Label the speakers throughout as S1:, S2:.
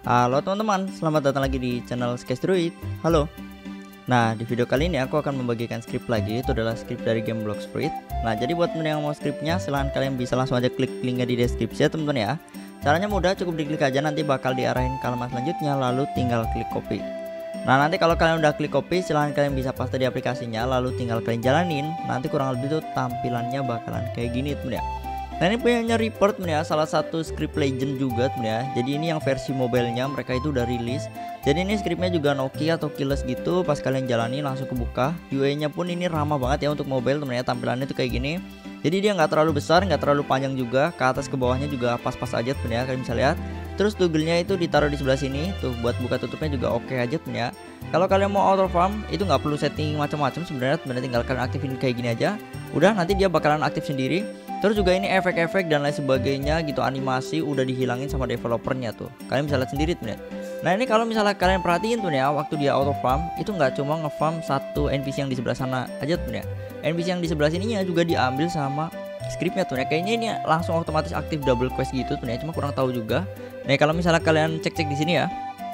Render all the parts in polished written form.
S1: Halo teman-teman, selamat datang lagi di channel Sketch Druid. Halo. Nah, di video kali ini aku akan membagikan skrip lagi. Itu adalah skrip dari game Blox Fruit. Nah, jadi buat teman yang mau skripnya, silahkan kalian bisa langsung aja klik linknya di deskripsi ya teman-teman ya. Caranya mudah, cukup diklik aja, nanti bakal diarahin ke halaman selanjutnya, lalu tinggal klik copy. Nah, nanti kalau kalian udah klik copy, silahkan kalian bisa paste di aplikasinya, lalu tinggal kalian jalanin. Nanti kurang lebih tuh tampilannya bakalan kayak gini teman ya. Nah, ini punyanya Report ya, salah satu script legend juga ya. Jadi ini yang versi mobilenya mereka itu udah rilis. Jadi ini scriptnya juga Nokia atau keyless gitu. Pas kalian jalani langsung kebuka. UI-nya pun ini ramah banget ya untuk mobile temen ya. Tampilannya tuh kayak gini. Jadi dia nggak terlalu besar, nggak terlalu panjang juga. Ke atas ke bawahnya juga pas-pas aja temen ya. Kalian bisa lihat. Terus toggle-nya itu ditaruh di sebelah sini. Tuh buat buka tutupnya juga oke aja temen ya. Kalau kalian mau auto farm itu nggak perlu setting macam-macam sebenarnya. Tinggal kalian aktifin kayak gini aja. Udah, nanti dia bakalan aktif sendiri. Terus juga ini efek-efek dan lain sebagainya gitu, animasi udah dihilangin sama developernya tuh. Kalian bisa lihat sendiri tuh ya. Nah, ini kalau misalnya kalian perhatiin tuh ya, waktu dia auto farm itu nggak cuma ngefarm satu NPC yang di sebelah sana aja tuh ya. NPC yang di sebelah sininya juga diambil sama scriptnya tuh ya. Kayaknya ini langsung otomatis aktif double quest gitu tuh ya, cuma kurang tahu juga. Nah, kalau misalnya kalian cek-cek di sini ya.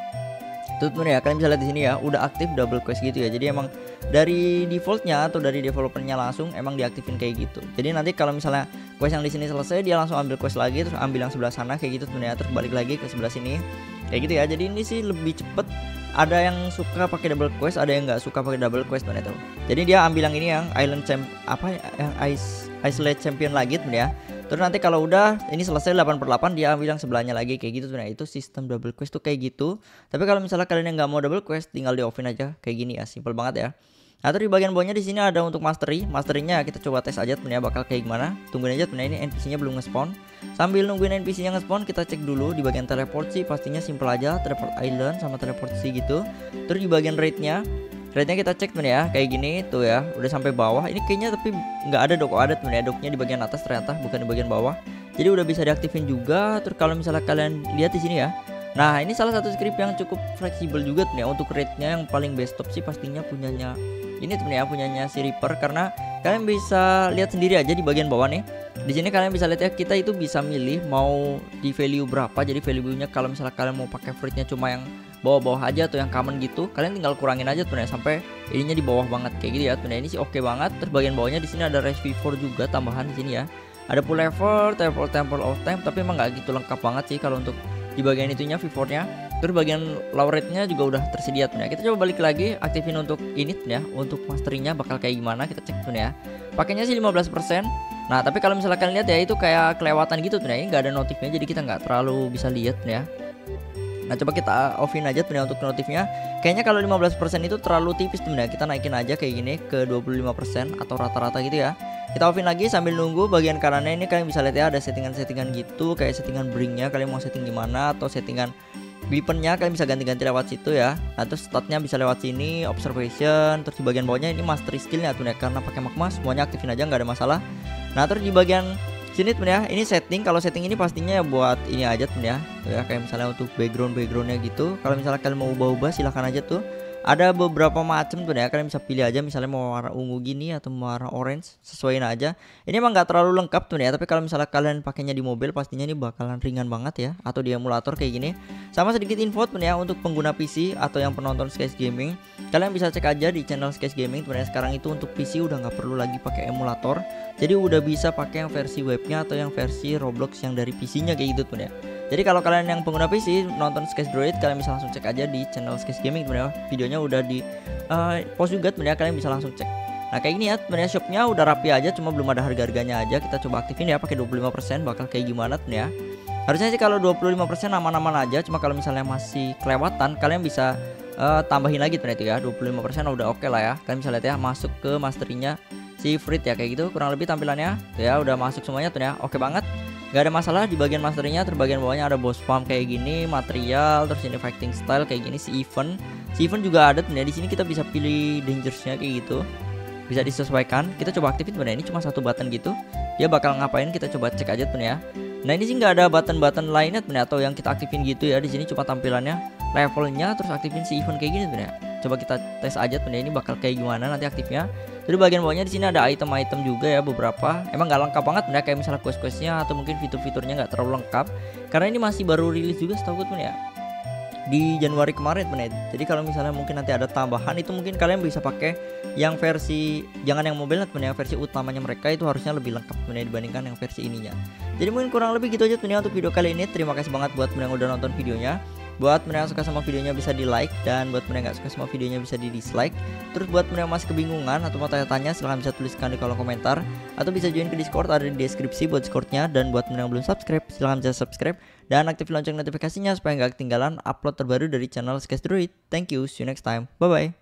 S1: Tuh ya, kalian bisa lihat di sini ya, udah aktif double quest gitu ya. Jadi emang dari defaultnya atau dari developernya langsung emang diaktifin kayak gitu. Jadi nanti kalau misalnya quest yang di sini selesai, dia langsung ambil quest lagi, terus ambil yang sebelah sana kayak gitu sebenarnya, terus balik lagi ke sebelah sini kayak gitu ya. Jadi ini sih lebih cepet. Ada yang suka pakai double quest, ada yang nggak suka pakai double quest tuh. Jadi dia ambil yang ini yang Island Champ apa yang Isolate Champion lagi tuh ya. Terus nanti kalau udah ini selesai 8/8 dia ambil yang sebelahnya lagi kayak gitu tuh. Nah, itu sistem double quest tuh kayak gitu. Tapi kalau misalnya kalian yang nggak mau double quest, tinggal di offin aja kayak gini ya, simple banget ya. Nah, terus di bagian bawahnya di sini ada untuk mastery. Masterynya kita coba tes aja ya, bakal kayak gimana. Tungguin aja ini NPC-nya belum nge-spawn. Sambil nungguin NPC-nya nge-spawn, kita cek dulu di bagian teleport sih pastinya simple aja, teleport island sama teleport sih gitu. Terus di bagian rate-nya kita cek ya, kayak gini tuh ya, udah sampai bawah. Ini kayaknya tapi nggak ada dok, ada ya, doknya di bagian atas ternyata, bukan di bagian bawah. Jadi udah bisa diaktifin juga. Terus kalau misalnya kalian lihat di sini ya, nah ini salah satu script yang cukup fleksibel juga tuh ya. Untuk rate-nya yang paling best top sih pastinya punyanya ini tuh ya, punyanya si Reaper, karena kalian bisa lihat sendiri aja di bagian bawah nih. Di sini kalian bisa lihat ya, kita itu bisa milih mau di value berapa. Jadi value-nya kalau misalnya kalian mau pakai fruitnya cuma yang bawah-bawah aja atau yang common gitu, kalian tinggal kurangin aja tuh ya sampai ininya di bawah banget kayak gitu ya. Tuh ini sih oke banget. Terus bagian bawahnya di sini ada Rise V4 juga tambahan di sini ya. Ada full level, temple of time, tapi emang nggak gitu lengkap banget sih kalau untuk di bagian itunya V4-nya. Terus bagian low rate-nya juga udah tersedia tuh ya. Kita coba balik lagi aktifin untuk ini ya, untuk masteringnya bakal kayak gimana kita cek tuh ya. Pakainya sih 15%. Nah, tapi kalau misalnya kalian lihat ya, itu kayak kelewatan gitu tuh ya. Ini nggak ada notifnya, jadi kita nggak terlalu bisa lihat ya. Nah, coba kita offin aja tuh ya untuk notifnya. Kayaknya kalau 15% itu terlalu tipis tuh ya. Kita naikin aja kayak gini ke 25% atau rata-rata gitu ya. Kita offin lagi sambil nunggu. Bagian kanannya ini kalian bisa lihat ya, ada settingan-settingan gitu, kayak settingan bringnya kalian mau setting gimana, atau settingan weaponnya kalian bisa ganti-ganti lewat situ ya. Nah, terus statnya bisa lewat sini, observation. Terus di bagian bawahnya ini mastery skillnya tuh ya, karena pakai magma semuanya aktifin aja, nggak ada masalah. Nah, terus di bagian sini tuh ya, ini setting. Kalau setting ini pastinya ya buat ini aja tuh ya. Tuh ya, kayak misalnya untuk backgroundnya gitu. Kalau misalnya kalian mau ubah-ubah silahkan aja tuh. Ada beberapa macam tuh ya, kalian bisa pilih aja misalnya mau warna ungu gini atau mau warna orange, sesuaiin aja. Ini emang nggak terlalu lengkap tuh ya, tapi kalau misalnya kalian pakainya di mobil pastinya ini bakalan ringan banget ya, atau di emulator kayak gini. Sama sedikit info tuh ya untuk pengguna PC atau yang penonton Sketch Gaming, kalian bisa cek aja di channel Sketch Gaming tuh ya. Sekarang itu untuk PC udah nggak perlu lagi pakai emulator, jadi udah bisa pakai yang versi webnya atau yang versi Roblox yang dari PC-nya kayak gitu tuh ya. Jadi kalau kalian yang pengguna PC nonton Sketch Druid, kalian bisa langsung cek aja di channel Sketch Gaming teman-teman. Videonya udah di post juga teman-teman, kalian bisa langsung cek. Nah, kayak gini ya teman-teman, shopnya udah rapi aja, cuma belum ada harga-harganya aja. Kita coba aktifin ya pakai 25%, bakal kayak gimana teman ya. Harusnya sih kalau 25% aman-aman aja, cuma kalau misalnya masih kelewatan kalian bisa tambahin lagi teman-teman ya. 25% udah oke lah ya. Kalian bisa lihat ya, masuk ke masterynya si Fruit ya, kayak gitu kurang lebih tampilannya tuh ya, udah masuk semuanya tuh ya. Oke banget. Gak ada masalah di bagian masternya. Terus bagian bawahnya ada boss farm kayak gini, material, terus ini fighting style kayak gini, si event juga ada tuh ya. Di sini kita bisa pilih dangersnya kayak gitu, bisa disesuaikan. Kita coba aktifin tuh ya, ini cuma satu button gitu, dia bakal ngapain kita coba cek aja tuh ya. Nah, ini sih nggak ada button-button lainnya tuh ya, atau yang kita aktifin gitu ya. Di sini cuma tampilannya, levelnya, terus aktifin si event kayak gini tuh ya. Coba kita tes aja tuh ya, ini bakal kayak gimana nanti aktifnya. Terus bagian bawahnya di sini ada item-item juga ya, beberapa. Emang nggak lengkap banget ya, kayak misalnya quest-questnya atau mungkin fitur-fiturnya nggak terlalu lengkap karena ini masih baru rilis juga setahu gue tuh ya. di Januari kemarin teman. Jadi kalau misalnya mungkin nanti ada tambahan itu mungkin kalian bisa pakai yang versi, jangan yang mobile teman, yang versi utamanya mereka itu harusnya lebih lengkap teman dibandingkan yang versi ininya. Jadi mungkin kurang lebih gitu aja teman untuk video kali ini. Terima kasih banget buat teman yang udah nonton videonya. Buat teman yang suka sama videonya bisa di like, dan buat teman yang gak suka sama videonya bisa di dislike. Terus buat teman yang masih kebingungan atau mau tanya-tanya silahkan bisa tuliskan di kolom komentar, atau bisa join ke Discord, ada di deskripsi buat Discordnya. Dan buat teman yang belum subscribe silahkan bisa subscribe dan aktifin lonceng notifikasinya supaya gak ketinggalan upload terbaru dari channel Sketchdroid. Thank you, see you next time, bye bye.